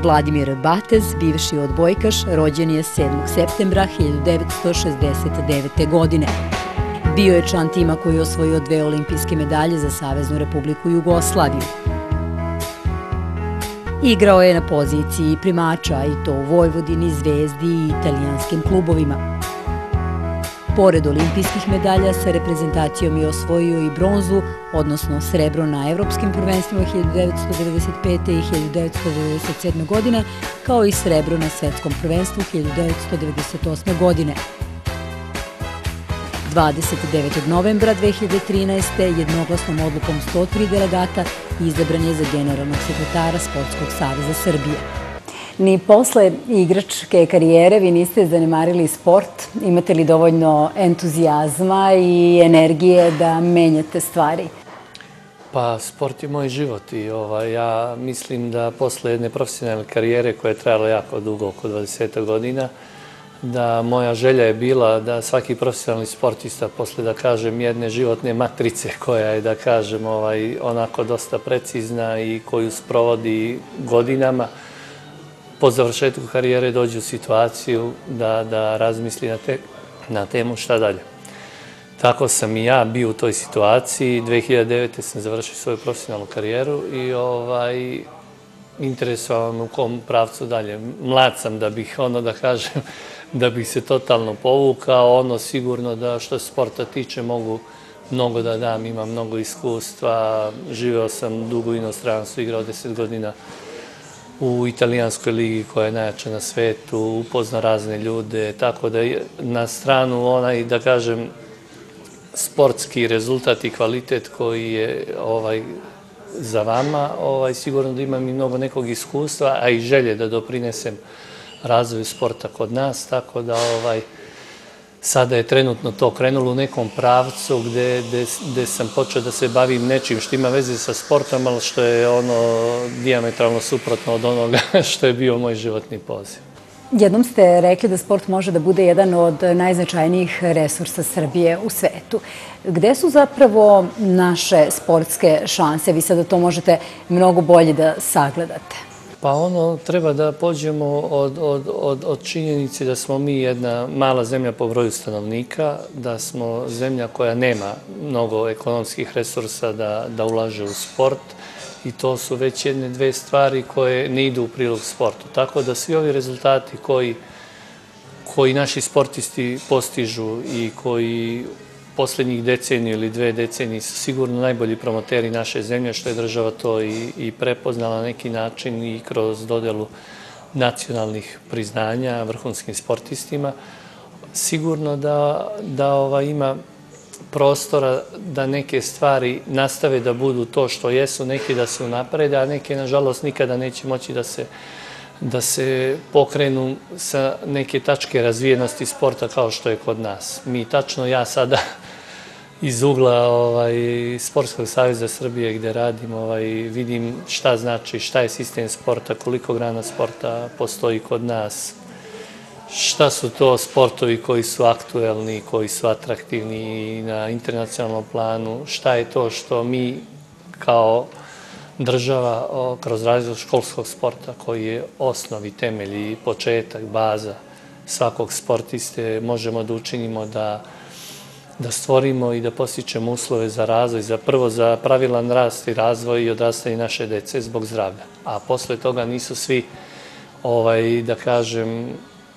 Vladimir Batez, bivši odbojkaš, rođen je 7. septembra 1969. godine. Bio je član tima koji je osvojio 2 olimpijske medalje za Saveznu Republiku Jugoslaviju. Igrao je na poziciji primača i to u Vojvodini, Zvezdi i italijanskim klubovima. Pored olimpijskih medalja sa reprezentacijom je osvojio i bronzu, odnosno srebro na evropskim prvenstvima 1995. i 1997. godine, kao i srebro na svetskom prvenstvu 1998. godine. 29. novembra 2013. jednoglasnom odlukom 103 delegata izabran je za generalnog sekretara Sportskog saveza Srbije. Ni posle igračke karijere vi niste zanemarili sport. Imate li dovoljno entuzijazma i energije da menjate stvari? Pa, sport je moj život i ja mislim da posle jedne profesionalne karijere koja je trajala jako dugo, oko 20 godina, da moja želja je bila da svaki profesionalni sportista posle, da kažem, jedne životne matrice koja je, da kažem, onako dosta precizna i koju sprovodi godinama, po završetku karijere dođe u situaciju da razmisli na temu šta dalje. Tako sam i ja bio u toj situaciji. 2009. sam završio svoju profesionalnu karijeru i interesovan u kom pravcu dalje. Mlad sam da bih, da kažem, da bih se totalno povukao. Sigurno da što se sporta tiče mogu mnogo da dam, imam mnogo iskustva. Živeo sam dugo u inostranstvu, igrao 10 godina u italijanskoj ligi koja je najjača na svetu, upozna razne ljude, tako da na stranu onaj, da kažem, sportski rezultat i kvalitet koji je za vama, sigurno da imam i mnogo nekog iskustva, a i želje da doprinesem razvoju sporta kod nas, tako da sada je trenutno to krenulo u nekom pravcu gde sam počeo da se bavim nečim što ima veze sa sportom, ali što je dijametralno suprotno od onoga što je bio moj životni poziv. Jednom ste rekli da sport može da bude jedan od najznačajnijih resursa Srbije u svetu. Gde su zapravo naše sportske šanse? Vi sada to možete mnogo bolje da sagledate. Pa treba da pođemo od činjenice da smo mi jedna mala zemlja po broju stanovnika, da smo zemlja koja nema mnogo ekonomskih resursa da ulaže u sport i to su već jedne dve stvari koje ne idu u prilog sportu. Tako da svi ovi rezultati koji naši sportisti postižu i koji poslednjih deceniju ili 2 decenije su sigurno najbolji promoteri naše zemlje, što je država to i prepoznala na neki način i kroz dodelu nacionalnih priznanja vrhunskim sportistima. Sigurno da ima prostora da neke stvari nastave da budu to što jesu, neke da se unaprede, a neke, nažalost, nikada neće moći da se pokrenu sa neke tačke razvijenosti sporta kao što je kod nas. Ja sada iz ugla Sportskog saveza Srbije gde radim, vidim šta znači, šta je sistem sporta, koliko grana sporta postoji kod nas, šta su to sportovi koji su aktuelni, koji su atraktivni na internacionalnom planu, šta je to što mi kao država kroz razvoj školskog sporta koji je osnov i temelj i početak, baza svakog sportiste, možemo da učinimo da stvorimo i da postičemo uslove za razvoj, prvo za pravilan rast i razvoj i odrastanje naše dece zbog zdravlja. A posle toga nisu svi, da kažem,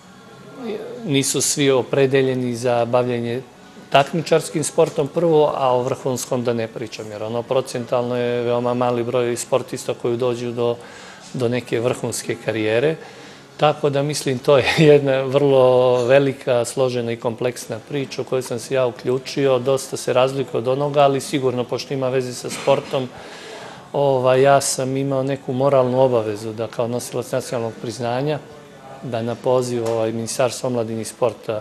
nisu svi opredeljeni za bavljenje takmičarskim sportom prvo, a o vrhunskom da ne pričam, jer procentalno je veoma mali broj sportista koji dođu do neke vrhunske karijere. Tako da mislim to je jedna vrlo velika, složena i kompleksna priča u kojoj sam se ja uključio. Dosta se razlikuje od onoga, ali sigurno, pošto ima veze sa sportom, ja sam imao neku moralnu obavezu da kao nosilac nacionalnog priznanja, da na poziv Ministarstva omladine i sporta,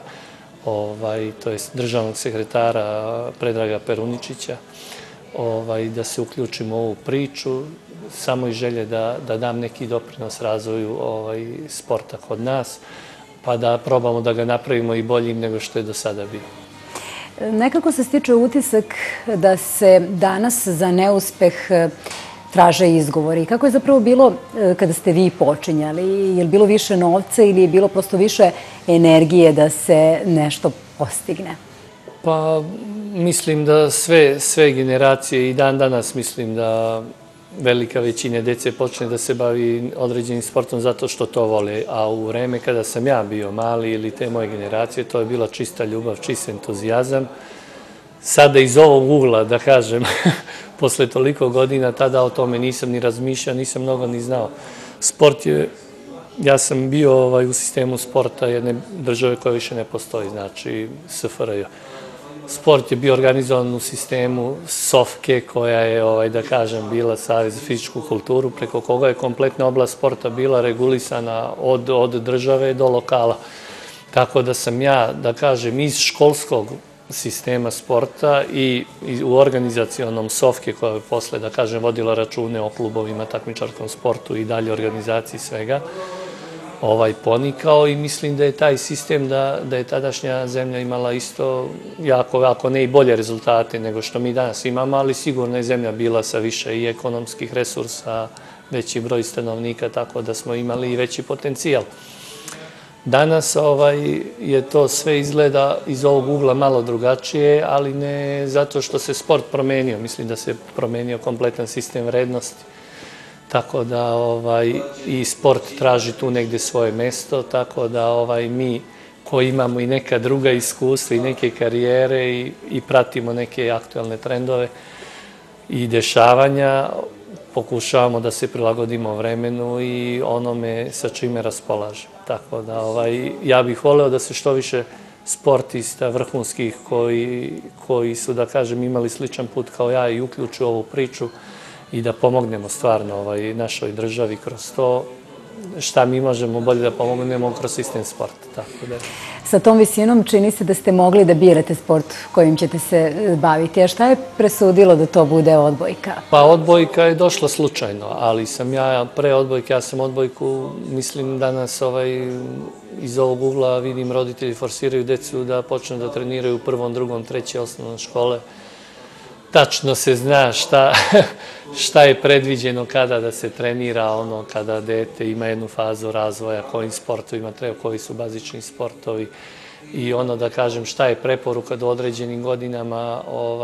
to je državnog sekretara Predraga Peruničića, da se uključim u ovu priču, samo iz želje da dam neki doprinos razvoju sporta kod nas, pa da probamo da ga napravimo i boljim nego što je do sada bio. Nekako se stiče utisak da se danas za neuspeh traže izgovori. Kako je zapravo bilo kada ste vi počinjali? Je li bilo više novca ili je bilo prosto više energije da se nešto postigne? Pa mislim da sve generacije i dan danas mislim da velika većina dece počne da se bavi određenim sportom zato što to vole. A u vreme kada sam ja bio mali ili te moje generacije, to je bila čista ljubav, čist entuzijazam. Sada iz ovog ugla, da kažem, posle toliko godina, tada o tome nisam ni razmišljao, nisam mnogo ni znao. Sport je, ja sam bio u sistemu sporta jedne države koja više ne postoji, znači SFRJ. Sport je bio organizovan u sistemu SOFKE, koja je, da kažem, bila Savez za fizičku kulturu, preko koga je kompletna oblast sporta bila regulisana od države do lokala. Tako da sam ja, da kažem, iz školskog sistema sporta i u organizacionom SOFKE, koja je posle, da kažem, vodila račune o klubovima, takmičarskom sportu i dalje organizaciji svega, ponikao i mislim da je taj sistem, da je tadašnja zemlja imala isto jako, ako ne i bolje rezultate nego što mi danas imamo, ali sigurno je zemlja bila sa više i ekonomskih resursa, veći broj stanovnika, tako da smo imali i veći potencijal. Danas je to sve izgleda iz ovog ugla malo drugačije, ali ne zato što se sport promenio. Mislim da se promenio kompletan sistem vrednosti. Tako da i sport traži tu negde svoje mesto, tako da mi koji imamo i neka druga iskustva i neke karijere i pratimo neke aktualne trendove i dešavanja, pokušavamo da se prilagodimo vremenu i onome sa čime raspolažemo. Tako da ja bih voleo da se što više sportista vrhunskih koji su, da kažem, imali sličan put kao ja i uključu ovu priču i da pomognemo stvarno našoj državi kroz to. Šta mi možemo bolje da pomognemo kroz sistem sporta. Sa tom visinom čini se da ste mogli da birate sport kojim ćete se baviti. A šta je presudilo da to bude odbojka? Pa odbojka je došla slučajno, ali sam ja pre odbojke, ja sam odbojku, mislim danas iz ovog ugla vidim roditelji forsiraju decu da počnu da treniraju u prvom, drugom, treće osnovne škole. Tačno se zna šta je predviđeno kada da se trenira, kada dete ima jednu fazu razvoja, kojim sportovima treba, koji su bazični sportovi i da kažem šta je preporuka do određenim godinama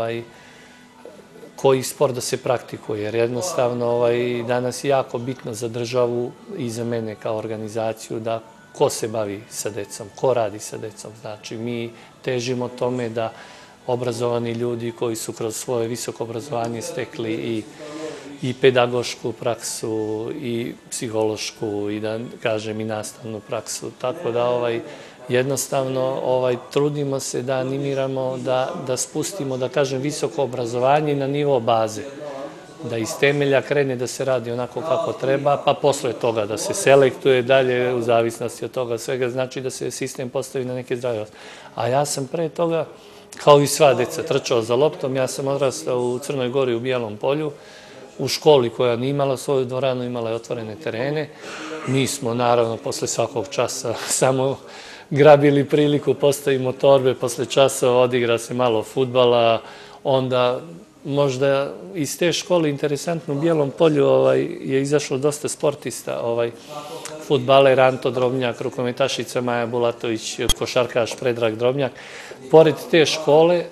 koji sport da se praktikuje, jer jednostavno danas je jako bitno za državu i za mene kao organizaciju da ko se bavi sa decom, ko radi sa decom. Znači, mi težimo tome da obrazovani ljudi koji su kroz svoje visoko obrazovanje stekli i pedagošku praksu i psihološku i da kažem i nastavnu praksu. Tako da jednostavno trudimo se da animiramo, da spustimo, da kažem, visoko obrazovanje na nivo baze. Da iz temelja krene da se radi onako kako treba, pa posle toga da se selektuje dalje u zavisnosti od toga svega, znači da se sistem postavi na neke zdrave osnove. A ja sam pre toga, kao i sva deca, trčao za loptom. Ja sam odrastao u Crnoj Gori u Bijelom Polju, u školi koja nije imala svoju dvoranu, imala je otvorene terene. Mi smo, naravno, posle svakog časa samo grabili priliku, postavimo torbe, posle časa odigra se malo fudbala, onda možda iz te škole, interesantno, u Bijelom Polju je izašlo dosta sportista, fudbaler Anto Drobnjak, rukometašica Maja Bulatović, košarkaš Predrag Drobnjak. Pored te škole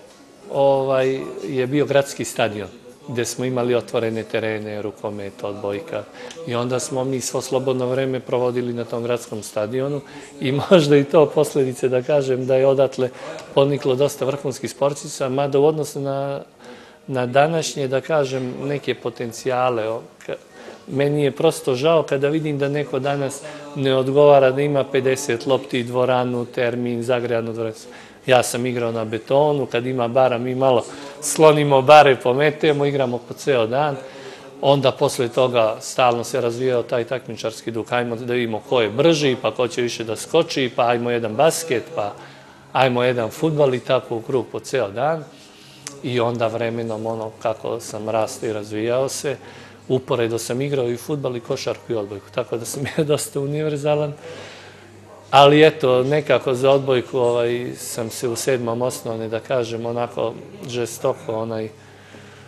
je bio gradski stadion, gde smo imali otvorene terene, rukomet, odbojka. I onda smo mi svo slobodno vreme provodili na tom gradskom stadionu i možda i to posledice, da kažem, da je odatle poniklo dosta vrhunskih sportista, mada u odnosu na današnje, da kažem, neke potencijale. Meni je prosto žao kada vidim da neko danas ne odgovara da ima 50 lopti, dvoranu, termin, zagrejanu dvoranu. Ja sam igrao na betonu, kad ima bara mi malo slonimo bare, pometemo, igramo po ceo dan. Onda posle toga stalno se razvijao taj takmičarski duh. Ajmo da vidimo ko je brži, pa ko će više da skoči, pa ajmo jedan basket, pa ajmo jedan fudbal i tako u krug po ceo dan. I onda vremenom kako sam rastao i razvijao se, uporedo sam igrao i fudbal i košarku i odbojku, tako da sam ja dosta univerzalan. Ali eto, nekako za odbojku sam se u 7. osnovne, da kažem, onako žestoko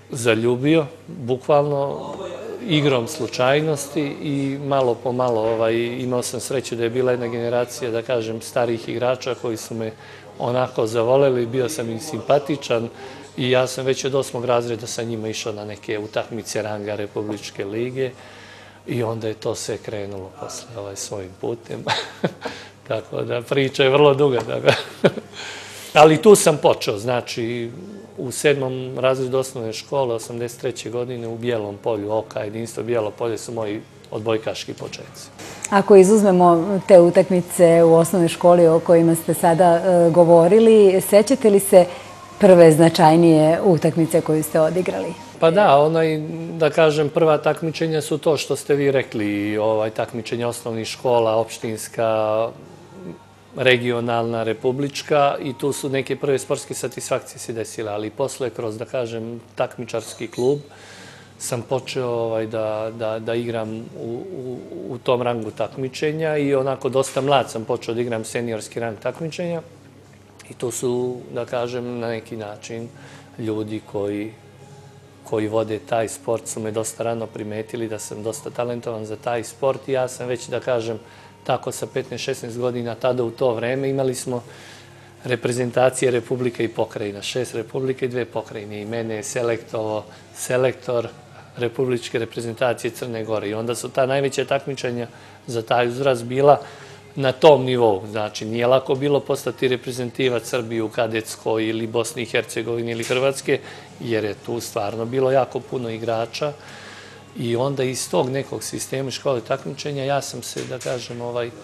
zaljubio, bukvalno igrom slučajnosti i malo po malo imao sam sreću da je bila jedna generacija, da kažem, starijih igrača koji su me onako zavoleli, bio sam im simpatičan i ja sam već od 8. razreda sa njima išao na neke utakmice ranga Republičke lige i onda je to sve krenulo posle svojim putem. Tako da priča je vrlo duga. Ali tu sam počeo, znači u 7. razredu osnovne škole, 83. godine u Bijelom Polju, OK, Jedinstvo Bijelo Polje su moji odbojkaški početci. Ako izuzmemo te utakmice u osnovnoj školi o kojima ste sada govorili, sećate li se prve značajnije utakmice koju ste odigrali? Pa da, da kažem, prva takmičenja su to što ste vi rekli, takmičenja osnovnih škola, opštinska, regionalna, republička i tu su neke prve sportske satisfakcije se desile, ali posle kroz, da kažem, takmičarski klub sam počeo da igram u tom rangu takmičenja i onako dosta mlad sam počeo da igram seniorski rang takmičenja i tu su, da kažem, na neki način ljudi koji vode taj sport su me dosta rano primetili da sam dosta talentovan za taj sport i ja sam već, da kažem, tako sa 15-16 godina, tada u to vreme imali smo reprezentacije Republike i pokrajina, 6 Republike i 2 pokrajine i mene je selektovao selektor Republičke reprezentacije Crne Gore i onda su ta najveća takmičenja za taj uzrast bila na tom nivou. Znači, nije lako bilo postati reprezentativac Srbije u kadetskoj ili Bosni i Hercegovini ili Hrvatske, jer je tu stvarno bilo jako puno igrača i onda iz tog nekog sistema škole takmičenja ja sam se, da kažem,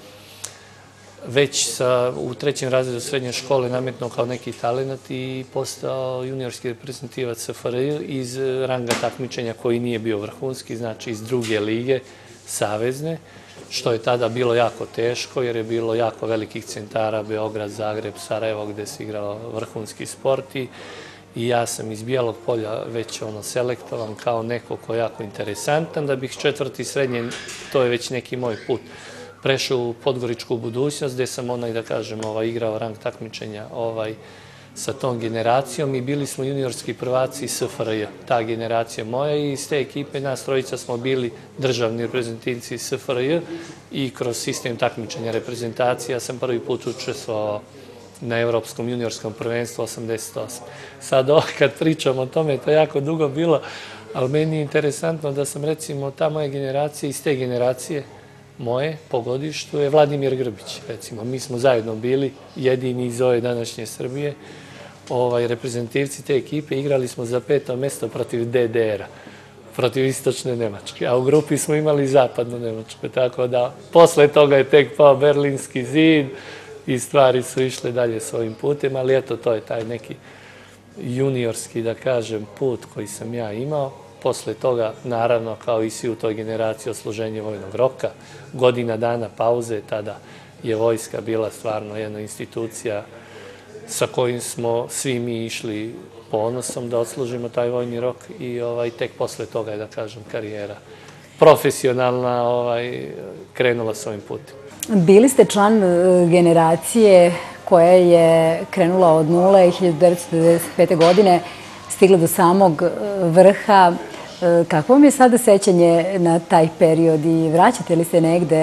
već u 3. razredu srednje škole nametnuo kao neki talent i postao juniorski reprezentativac SFRJ iz ranga takmičenja koji nije bio vrhunski, znači iz druge lige, savezne, što je tada bilo jako teško jer je bilo jako velikih centara, Beograd, Zagreb, Sarajevo, gde se igrao vrhunski sport i ja sam iz Bijelog Polja već selektovan kao neko ko je jako interesantan, da bih 4. srednje, to je već neki moj put, prešao u Podgoričku budućnost, gde sam da kažem, igrao rang takmičenja sa tom generacijom i bili smo juniorski prvaci SFRJ, ta generacija moja i iz te ekipe nas trojica smo bili državni reprezentativci SFRJ i kroz sistem takmičenja reprezentacija sam prvi put učestvovao na Evropskom juniorskom prvenstvu 88. Sad kad pričam o tome, to je jako dugo bilo, ali meni je interesantno da sam, recimo, ta moja generacija, iz te generacije moje, po godištu, je Vladimir Grbić, recimo. Mi smo zajedno bili jedini iz ove današnje Srbije, reprezentativci te ekipe, igrali smo za 5. mesto protiv DDR-a, protiv istočne Nemačke, a u grupi smo imali zapadnu Nemačku, tako da posle toga je tek pao Berlinski zid i stvari su išle dalje svojim putem, ali eto, to je taj neki juniorski, da kažem, put koji sam ja imao. Posle toga, naravno, kao i svi u toj generaciji, odsluženje vojnog roka, godina dana pauze, tada je vojska bila stvarno jedna institucija sa kojim smo svi mi išli ponosom da odslužimo taj vojni rok i tek posle toga je, da kažem, karijera profesionalna krenula svojim putem. Bili ste član generacije koja je krenula od nule i 1995. godine stigla do samog vrha. Kako vam je sada sećanje na taj period i vraćate li se negde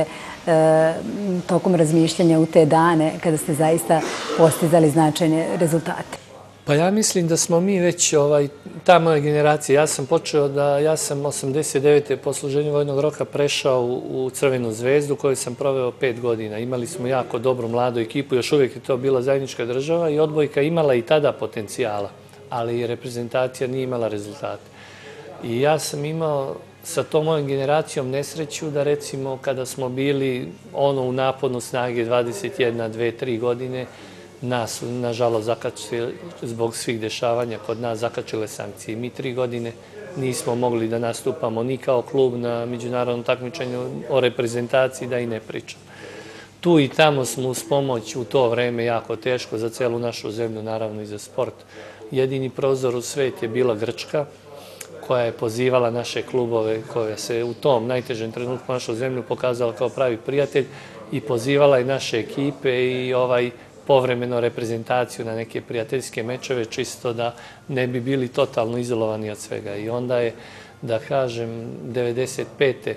tokom razmišljanja u te dane kada ste zaista postizali značajne rezultate? Pa ja mislim da smo mi već, ta moja generacija, ja sam počeo ja sam 89. po služenju vojnog roka prešao u Crvenu zvezdu u kojoj sam proveo 5 godina. Imali smo jako dobru mladu ekipu, još uvijek je to bila zajednička država i odbojka imala i tada potencijala, ali reprezentacija nije imala rezultate. I ja sam imao sa tom mojom generacijom nesreću da, recimo, kada smo bili u naponu snage 21, 2, 3 godine, nas su, nažalost, zakačili zbog svih dešavanja kod nas, zakačile sankcije. Mi 3 godine nismo mogli da nastupamo ni kao klub na međunarodnom takmičenju, o reprezentaciji da i ne pričam. Tu i tamo smo uz pomoć u to vreme jako teško za celu našu zemlju, naravno i za sport. Jedini prozor u svet je bila Grčka, koja je pozivala naše klubove, koja se u tom najtežem trenutku našu zemlju pokazala kao pravi prijatelj i pozivala i naše ekipe i povremeno reprezentaciju na neke prijateljske mečeve, čisto da ne bi bili totalno izolovani od svega. I onda je, da kažem, 95.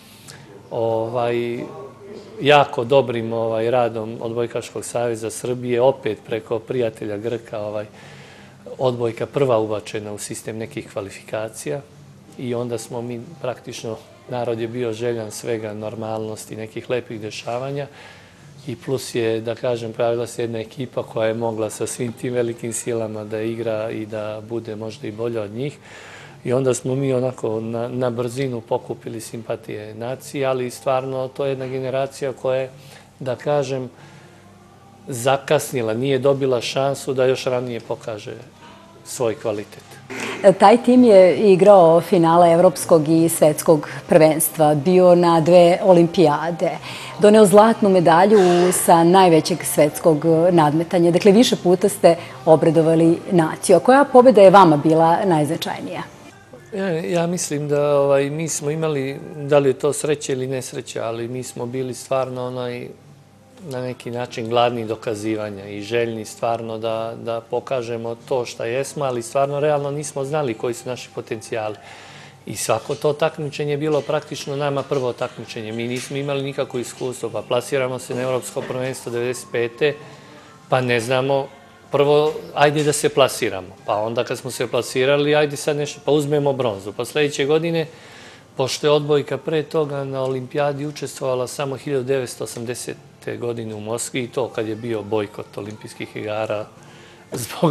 jako dobrim radom Odbojkaškog saveza Srbije, opet preko prijatelja Grka, odbojka prva ubačena u sistem nekih kvalifikacija i onda smo mi praktično, narod je bio željan svega, normalnosti, nekih lepih dešavanja i plus je, da kažem, pravila se jedna ekipa koja je mogla sa svim tim velikim silama da igra i da bude možda i bolja od njih. I onda smo mi onako na brzinu pokupili simpatije nacije, ali stvarno to je jedna generacija koja je, da kažem, zakasnila, nije dobila šansu da još ranije pokaže svoj kvalitet. Taj tim je igrao finale evropskog i svetskog prvenstva, bio na 2 olimpijade, doneo zlatnu medalju sa najvećeg svetskog nadmetanja. Dakle, više puta ste obradovali naciju. A koja pobjeda je vama bila najznačajnija? Ja mislim da mi smo imali, da li je to sreće ili nesreće, ali mi smo bili stvarno na neki način gladni dokazivanja i željni stvarno da pokažemo to šta jesmo, ali stvarno realno nismo znali koji su naši potencijali. I svako to takmičenje je bilo praktično nama prvo takmičenje. Mi nismo imali nikakvo iskustvo, pa plasiramo se na Evropsko prvenstvo 95. pa ne znamo, prvo, ajde da se plasiramo. Pa onda kad smo se plasirali, ajde sad nešto, pa uzmemo bronzu. Pa sljedeće godine, pošto je odbojka pre toga na olimpijadi učestvovala samo 1980. godine u Moskvi i to kad je bio bojkot olimpijskih igara zbog,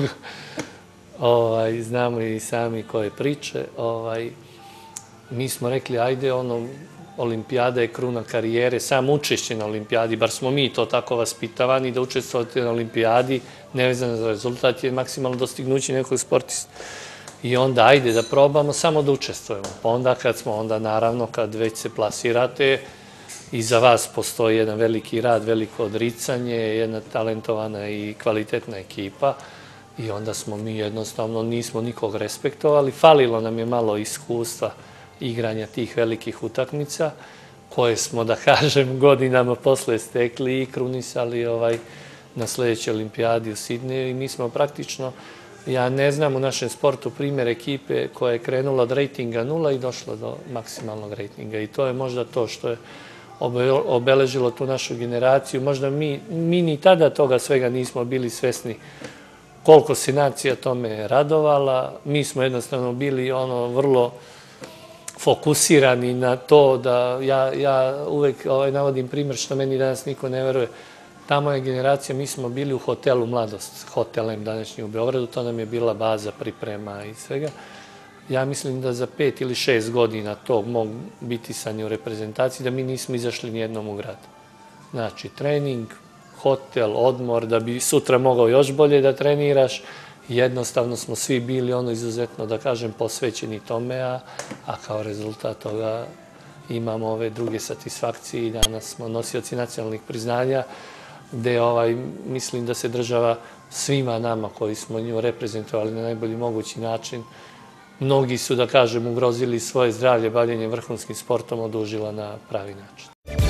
znamo i sami koje priče, mi smo rekli, ajde, olimpijada je kruna karijere, samo učešće na olimpijadi, bar smo mi to tako vaspitavani da učestvovati na olimpijadi, nevezano za rezultat, je maksimalno dostignuće nekog sportista. I onda, ajde da probamo samo da učestvujemo. Pa onda naravno, kad već se plasirate, i za vas postoji jedan veliki rad, veliko odricanje, jedna talentovana i kvalitetna ekipa i onda smo mi jednostavno nismo nikog respektovali. Falilo nam je malo iskustva igranja tih velikih utakmica koje smo, da kažem, godinama posle stekli i krunisali na sljedećoj olimpijadi u Sidneju i mi smo praktično, ja ne znam u našem sportu primjer ekipe koja je krenula od rejtinga 0 i došla do maksimalnog rejtinga i to je možda to što je obeležilo tu našu generaciju. Možda mi ni tada toga svega nismo bili svesni koliko se nacija tome radovala. Mi smo jednostavno bili vrlo fokusirani na to da ja uvek navodim primjer što meni danas niko ne veruje. Ta moja generacija, mi smo bili u hotelu Mladost, hotelem današnji u Beogradu, to nam je bila baza priprema i svega. Ja mislim da za 5 ili 6 godina to mogu biti sanje u reprezentaciji, da mi nismo izašli nijednom u grad. Znači, trening, hotel, odmor, da bi sutra mogao još bolje da treniraš. Jednostavno smo svi bili izuzetno, da kažem, posvećeni tome, a kao rezultat toga imamo ove druge satisfakcije i danas smo nosioci nacionalnih priznanja, gde mislim da se država svima nama koji smo nju reprezentovali na najbolji mogući način, mnogi su, da kažem, ugrozili svoje zdravlje bavljenjem vrhunskim sportom, odužila na pravi način.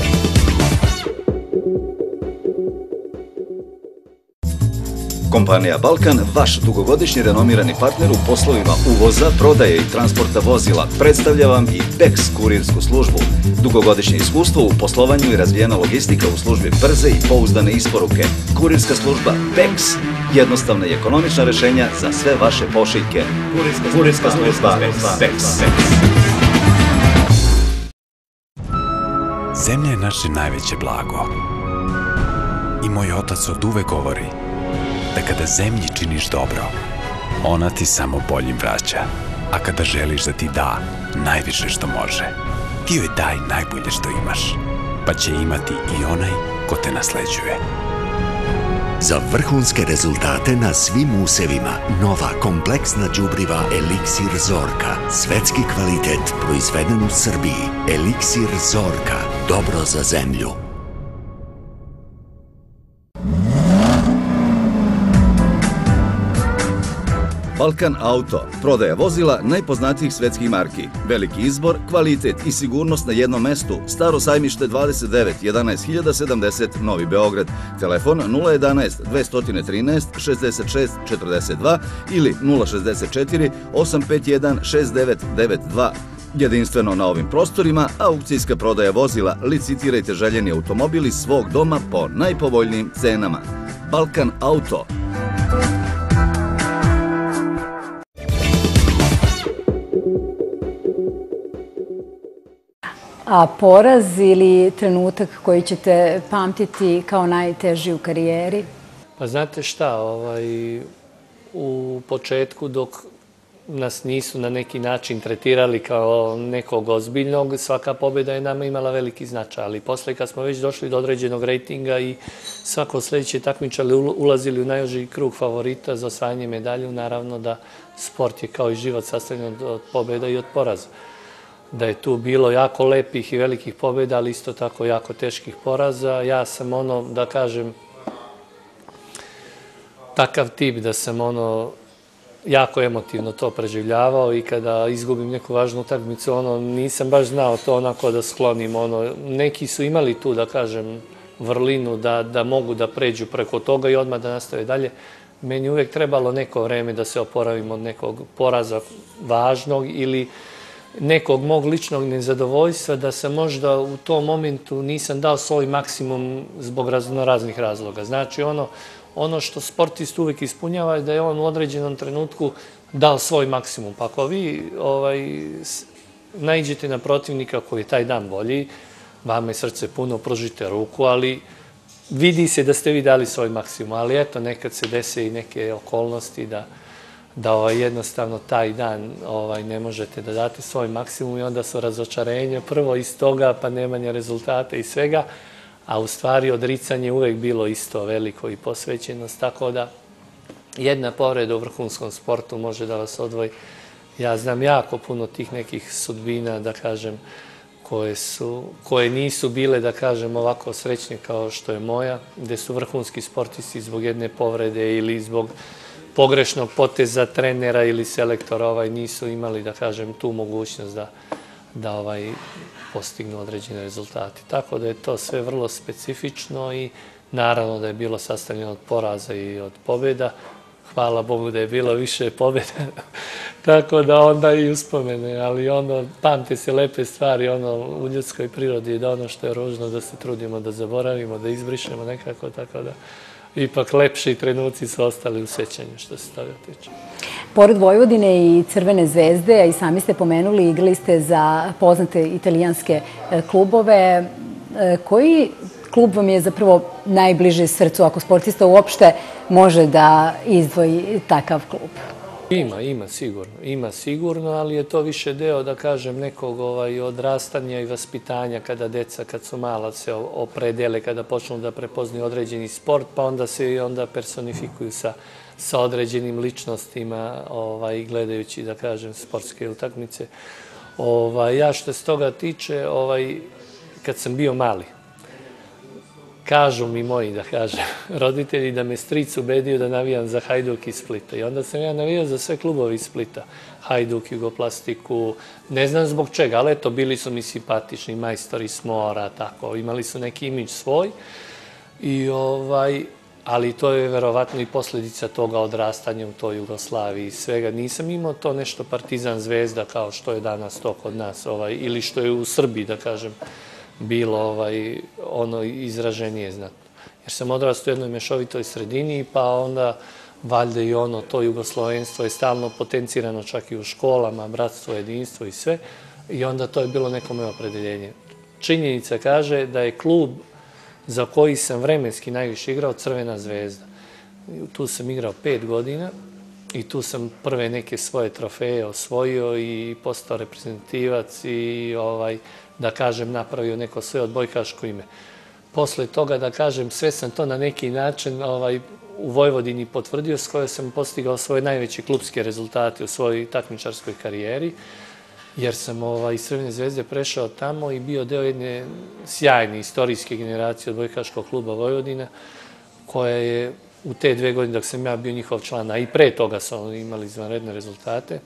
Kompanija Balkan, vaš dugogodišnji renomirani partner u poslovima uvoza, prodaje i transporta vozila, predstavlja vam i BEX kurirsku službu. Dugogodišnje iskustvo u poslovanju i razvijena logistika u službi brze i pouzdane isporuke. Kurirska služba BEX. Jednostavna i ekonomična rešenja za sve vaše pošiljke. Kurirska služba BEX. Zemlja je naše najveće blago. I moj otac od uvek govori da kada zemlji činiš dobro, ona ti samo boljim vraća. A kada želiš da ti da najviše što može, ti joj daj najbolje što imaš, pa će imati i onaj ko te nasleđuje. Za vrhunske rezultate na svim usevima, nova kompleksna đubriva Eliksir Zorka. Svetski kvalitet proizveden u Srbiji. Eliksir Zorka. Dobro za zemlju. Balkan Auto, prodaja vozila najpoznatijih svetskih marki. Veliki izbor, kvalitet i sigurnost na jednom mestu. Staro sajmište 29 11070 Novi Beograd. Telefon 011 213 66 42 ili 064 851 6992. Jedinstveno na ovim prostorima, aukcijska prodaja vozila, licitirajte željeni automobil iz svog doma po najpovoljnijim cenama. Balkan Auto. A poraz ili trenutak koji ćete pamtiti kao najteži u karijeri? Pa znate šta, u početku dok nas nisu na neki način tretirali kao nekog ozbiljnog, svaka pobjeda je nama imala veliki značaj, ali posle kad smo već došli do određenog rejtinga i svako sljedeće takmičari ulazili u najuži krug favorita za osvajanje medalju, naravno da sport je kao i život sastavljen od pobjeda i od poraza. Da je tu bilo jako lepih i velikih pobjeda, ali isto tako jako teških poraza. Ja sam da kažem, takav tip da sam jako emotivno to preživljavao i kada izgubim neku važnu utakmicu, nisam baš znao to onako da sklonim. Neki su imali tu, da kažem, vrlinu da mogu da pređu preko toga i odmah da nastave dalje. Meni uvek trebalo neko vreme da se oporavim od nekog poraza važnog ili nekog mog ličnog nezadovoljstva, da sam možda u tom momentu nisam dao svoj maksimum zbog raznih razloga. Znači, ono što sportist uvek ispunjava je da je on u određenom trenutku dao svoj maksimum. Pa ako vi naiđete na protivnika koji je taj dan bolji, vama je srce puno, pružite ruku, ali vidi se da ste vi dali svoj maksimum. Ali eto, nekad se dese i neke okolnosti da jednostavno taj dan ne možete da date svoj maksimum i onda su razočarenje prvo iz toga, pa nemanje rezultata i svega, a u stvari odricanje uvek bilo isto veliko i posvećenost, tako da jedna povreda u vrhunskom sportu može da vas odvoji. Ja znam jako puno tih nekih sudbina, da kažem, koje nisu bile, da kažem, ovako srećne kao što je moja, gde su vrhunski sportisti zbog jedne povrede ili zbog pogrešnog poteza trenera ili selektora nisu imali, da kažem, tu mogućnost da postignu određene rezultate. Tako da je to sve vrlo specifično i naravno da je bilo sastavljeno od poraza i od pobjeda. Hvala Bogu da je bilo više pobjeda, tako da onda i uspomene, ali pamte se lepe stvari, u ljudskoj prirodi je da ono što je ružno da se trudimo da zaboravimo, da izbrišemo nekako, tako da ipak lepši trenuci su ostali u sećanju što se toga tiče. Pored Vojvodine i Crvene zvezde, a i sami ste pomenuli, igrali ste za poznate italijanske klubove. Koji klub vam je zapravo najbliže srcu, ako sportista uopšte može da izdvoji takav klub? Ima sigurno, ali je to više deo, da kažem, nekog odrastanja i vaspitanja kada deca, kad su mala, se opredele, kada počnu da prepoznaju određeni sport, pa onda se i onda personifikuju sa određenim ličnostima, gledajući, da kažem, sportske utakmice. Ja što se toga tiče, kad sam bio mali, kažu mi moji, da kažem, roditelji da me stric ubedio da navijam za Hajduk iz Splita. I onda sam ja navijao za sve klubove iz Splita. Hajduk, Jugoplastiku, ne znam zbog čega, ali eto, bili su mi simpatični, majstori s mora, tako, imali su neki imidž svoj. Ali to je verovatno i posljedica toga odrastanja u toj Jugoslaviji i svega. Nisam imao to nešto Partizan Zvezda kao što je danas to kod nas, ili što je u Srbiji, da kažem, bilo ono izraženije znatno. Jer sam odrastao u jednoj mešovitoj sredini, pa onda valjda i to jugoslovenstvo je stalno potencirano čak i u školama, bratstvo, jedinstvo i sve. I onda to je bilo neko moje opredeljenje. Činjenica kaže da je klub za koji sam vremenski najviše igrao Crvena zvezda. Tu sam igrao 5 godina i tu sam prve neke svoje trofeje osvojio i postao reprezentativac i da kažem, napravio neko svoje odbojkaško ime. Posle toga, da kažem, sve sam to na neki način u Vojvodini potvrdio, s kojoj sam postigao svoje najveće klubske rezultate u svojoj takmičarskoj karijeri, jer sam iz Crvene zvezde prešao tamo i bio deo jedne sjajne istorijske generacije odbojkaškog kluba Vojvodina, koja je u te 2 godine dok sam ja bio njihov član, a i pre toga su imali izvanredne rezultate,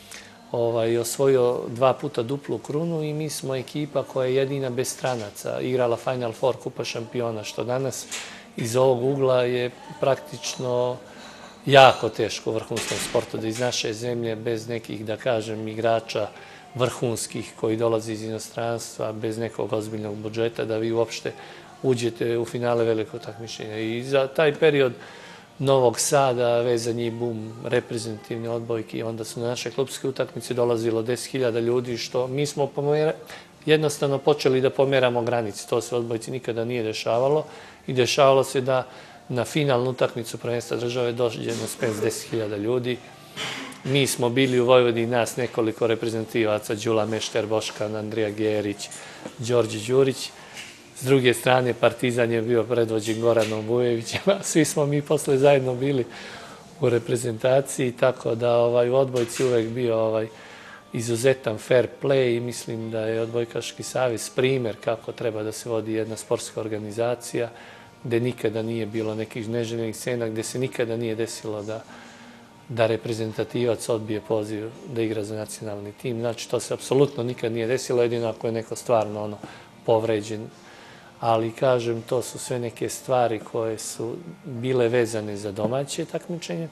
osvojio 2 puta duplu krunu i mi smo ekipa koja je jedina bez stranaca igrala Final Four Kupa šampiona, što danas iz ovog ugla je praktično jako teško u vrhunskom sportu, da iz naše zemlje bez nekih, da kažem, igrača vrhunskih koji dolazi iz inostranstva, bez nekog ozbiljnog budžeta, da vi uopšte uđete u finale velikog takmičenja. I za taj period Novog Sada, vezanje i bum, reprezentativne odbojke, onda su na naše klubske utakmice dolazilo 10.000 ljudi, što mi smo jednostavno počeli da pomeramo granice. To se u odbojci nikada nije dešavalo i dešavalo se da na finalnu utakmicu prvenstva države dođe na Spens 10.000 ljudi. Mi smo bili u Vojvodini, nas nekoliko reprezentativaca, Đula Mešter, Boškan, Andrija Gerić, Đorđe Đurić. S druge strane, Partizan je bio predvođen Goranom Vujevićem, a svi smo mi posle zajedno bili u reprezentaciji, tako da u odbojci uvek bio izuzetan fair play i mislim da je Odbojkaški savez primer kako treba da se vodi jedna sportska organizacija, gde nikada nije bilo nekih neželjenih scena, gde se nikada nije desilo da reprezentativac odbije poziv da igra za nacionalni tim. Znači, to se apsolutno nikad nije desilo, jedino ako je neko stvarno povređen. Ali, kažem, to su sve neke stvari koje su bile vezane za domaće takmičenje.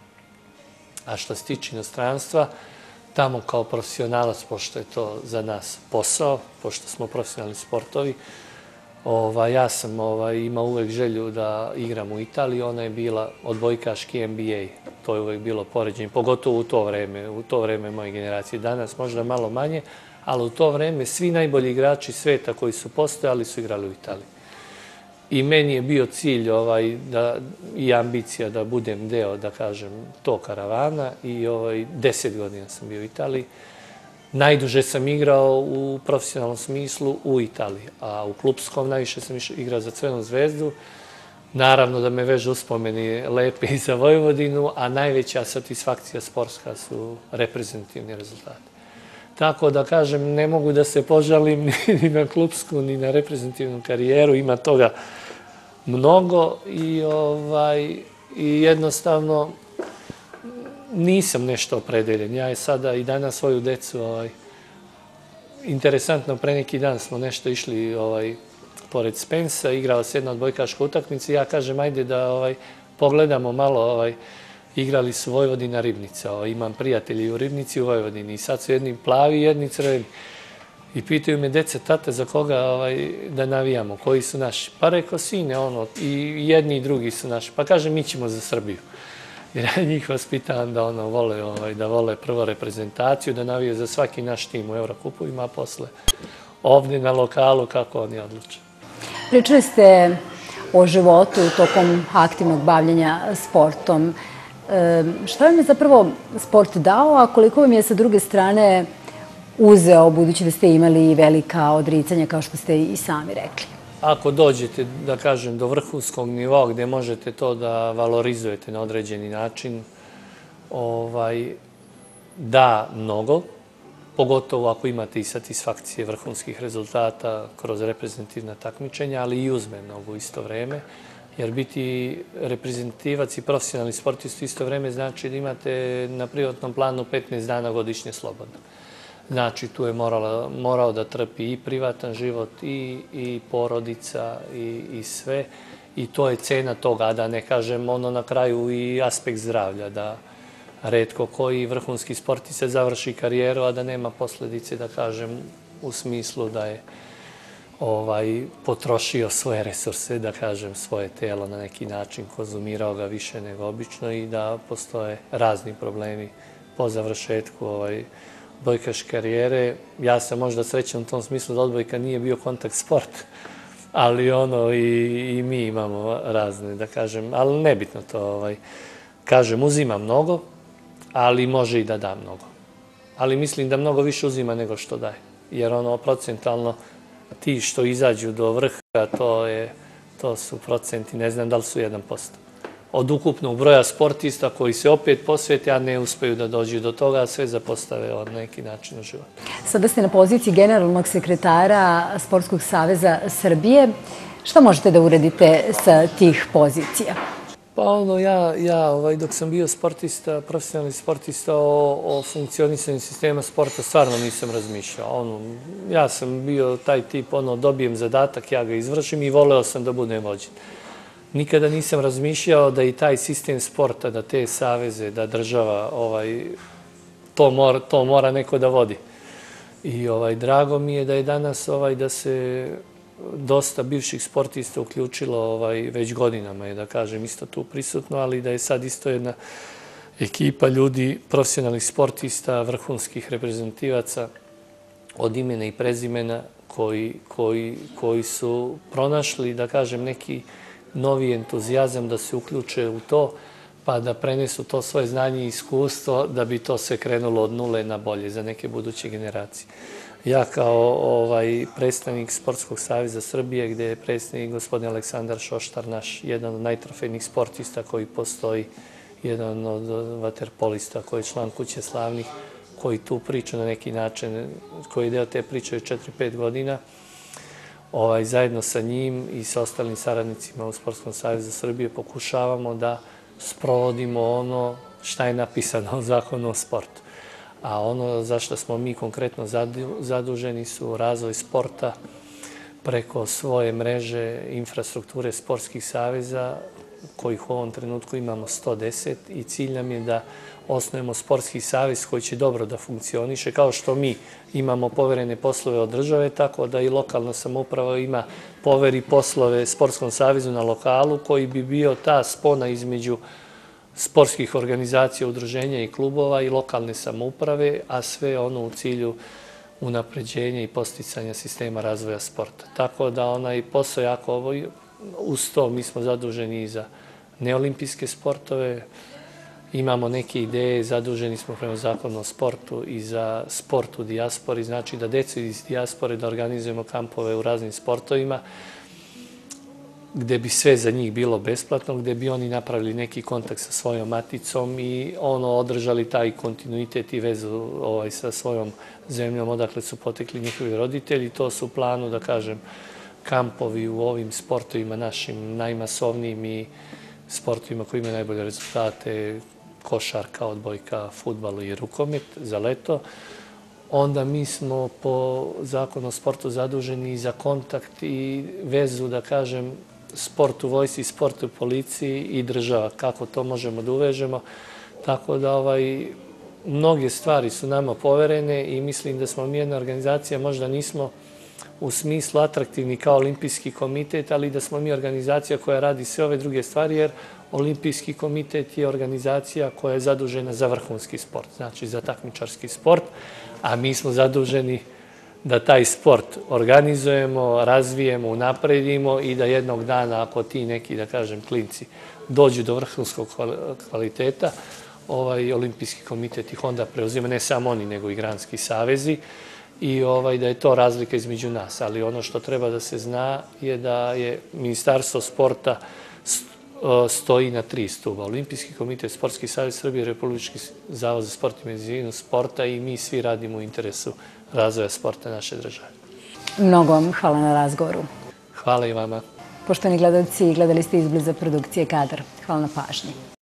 A što se tiče inostranstva, tamo kao profesionalac, pošto je to za nas posao, pošto smo profesionalni sportovi, ja sam imao uvek želju da igram u Italiji, ona je bila odbojkaški NBA. To je uvek bilo poređenje, pogotovo u to vreme moje generacije. Danas možda malo manje, ali u to vreme svi najbolji igrači sveta koji su postojali su igrali u Italiji. I meni je bio cilj i ambicija da budem deo, da kažem, tog karavana i 10 godina sam bio u Italiji. Najduže sam igrao u profesionalnom smislu u Italiji, a u klubskom najviše sam igrao za Crvenu zvezdu. Naravno da me veže uspomeni lepe i za Vojvodinu, a najveća satisfakcija sportska su reprezentativni rezultati. Tako da, kažem, ne mogu da se požalim ni na klubsku, ni na reprezentativnu karijeru. Ima toga mnogo i jednostavno nisam nešto opredeljen. Ja sada i danas svoju decu, interesantno, pre neki dan smo nešto išli pored Spensa, igrala se jedna odbojkaška utakmica i ja kažem, ajde da pogledamo malo, igrali su Vojvodina Ribnica, imam prijatelji u Ribnici u Vojvodini i sad su jedni plavi i jedni crveni. I pitaju me, dece, tate, za koga da navijamo, koji su naši? Pa rekao, sine, i jedni i drugi su naši. Pa kaže, mi ćemo za Srbiju. Jer ja njih vaspitavam da vole prvo reprezentaciju, da navije za svaki naš tim u Evrokupovima, a posle ovdje na lokalu kako oni odluče. Pričali ste o životu tokom aktivnog bavljenja sportom. Šta vam je zapravo sport dao, a koliko vam je sa druge strane uzeo, budući da ste imali velika odricanja, kao što ste i sami rekli? Ako dođete, da kažem, do vrhunskog nivoa gde možete to da valorizujete na određeni način, da mnogo, pogotovo ako imate i satisfakcije vrhunskih rezultata kroz reprezentativna takmičenja, ali i uzme mnogo u isto vreme, jer biti reprezentativac i profesionalni sportist u isto vreme znači da imate na privatnom planu 15 dana godišnje slobodno. Znači, tu je morao da trpi i privatan život, i porodica, i sve. I to je cena toga, da ne kažem na kraju i aspekt zdravlja, da retko koji vrhunski sportist se završi karijeru, a da nema posledice, da kažem, u smislu da je potrošio svoje resurse, da kažem, svoje telo na neki način, konzumirao ga više nego obično i da postoje razni problemi po završetku odbojkaške karijere. Ja sam možda srećan u tom smislu da odbojka nije bio kontakt sport, ali i mi imamo razne, da kažem, ali nebitno to. Kažem, uzima mnogo, ali može i da da mnogo. Ali mislim da mnogo više uzima nego što daje, jer procentalno ti što izađu do vrha, to su procenti, ne znam da li su 1%. Od ukupnog broja sportista koji se opet posvete, a ne uspeju da dođu do toga, sve zapostave na neki način u životu. Sada ste na poziciji generalnog sekretara Sportskog saveza Srbije. Šta možete da uradite sa tih pozicija? Pa dok sam bio sportista, profesionalni sportista, o funkcionisanju sistema sporta stvarno nisam razmišljao. Ja sam bio taj tip, dobijem zadatak, ja ga izvršim i voleo sam da budem vođen. Nikada nisam razmišljao da i taj sistem sporta, da te saveze, da država, to mora neko da vodi. I drago mi je da je danas da se dosta bivših sportista uključilo već godinama, je da kažem, isto tu prisutno, ali da je sad isto jedna ekipa ljudi, profesionalnih sportista, vrhunskih reprezentativaca od imena i prezimena koji su pronašli, da kažem, neki novi entuzijazam da se uključe u to, pa da prenesu to svoje znanje i iskustvo da bi to sve krenulo od nule na bolje za neke buduće generacije. Ja kao predstavnik Sportskog saveza Srbije, gde je predstavnik gospodin Aleksandar Šoštar, naš jedan od najtrofejnijih sportista koji postoji, jedan od vaterpolista koji je član Kuće slavnih, koji tu priču na neki način, koji je deo te priče od 4-5 godina, zajedno sa njim i sa ostalim saradnicima u Sportskom savezu Srbije pokušavamo da sprovodimo ono šta je napisano u Zakonu o sportu. A ono za što smo mi konkretno zaduženi su razvoj sporta preko svoje mreže infrastrukture sportskih saveza, kojih u ovom trenutku imamo 110 i cilj nam je da osnujemo sportski savez koji će dobro da funkcioniše, kao što mi imamo poverene poslove od države, tako da i lokalna samouprava ima poveri poslove Sportskom savezu na lokalu, koji bi bio ta spona između sportskih organizacija, udruženja i klubova i lokalne samouprave, a sve ono u cilju unapređenja i posticanja sistema razvoja sporta. Tako da onaj posao jako uz to mi smo zaduženi i za neolimpijske sportove, imamo neke ideje, zaduženi smo prema Zakonu o sportu i za sport u dijaspori, znači da decu iz dijaspore da organizujemo kampove u raznim sportovima, gde bi sve za njih bilo besplatno, gde bi oni napravili neki kontakt sa svojom maticom i održali taj kontinuitet i vezu sa svojom zemljom odakle su potekli njihovi roditelji. To su u planu, da kažem, kampovi u ovim sportovima našim najmasovnijim i sportovima koji imaju najbolje rezultate, košarka, odbojka, fudbal i rukomet za leto. Onda mi smo po Zakonu o sportu zaduženi za kontakt i vezu, da kažem, sport u vojsci, sport u policiji i država, kako to možemo da uvežemo. Tako da mnoge stvari su nama poverene i mislim da smo mi jedna organizacija, možda nismo u smislu atraktivni kao Olimpijski komitet, ali da smo mi organizacija koja radi sve ove druge stvari, jer Olimpijski komitet je organizacija koja je zadužena za vrhunski sport, znači za takmičarski sport, a mi smo zaduženi da taj sport organizujemo, razvijemo, unapredimo i da jednog dana, ako ti neki, da kažem, klinci dođu do vrhunskog kvaliteta, Olimpijski komitet ih onda preuzima, ne samo oni, nego i granski savezi, i da je to razlika između nas. Ali ono što treba da se zna je da je Ministarstvo sporta stoji na 3 stuba. Olimpijski komitet, Sportski savez Srbije, Republički zavod za sport i medicinu sporta i mi svi radimo u interesu razvoja sporta naše države. Mnogo vam hvala na razgovoru. Hvala i vama. Poštovani gledalci, gledali ste izbliza produkcije Kadar. Hvala na pažnji.